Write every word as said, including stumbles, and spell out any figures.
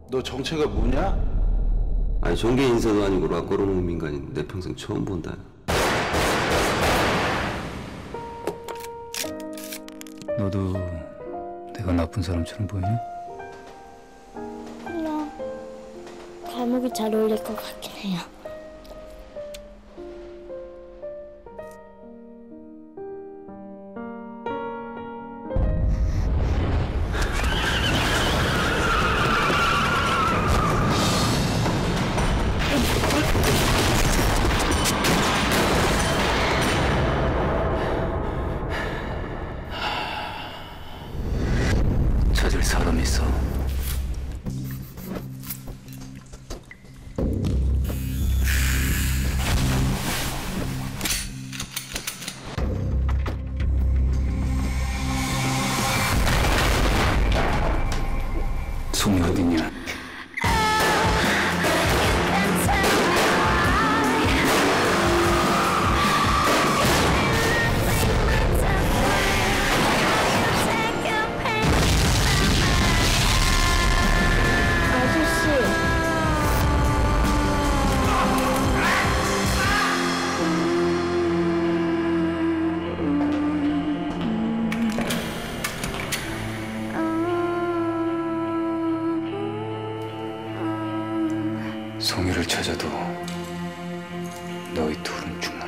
너 정체가 뭐냐? 아니 정계 인사도 아니고 락거로는 민간인 내 평생 처음 본다. 너도 내가 나쁜 사람처럼 보이니? 그냥 발목이 잘 어울릴 것 같긴 해요. 찾을 사람이 있어. 송이 어딨냐? 아저씨. 송이를 찾아도 너희 둘은 죽는다.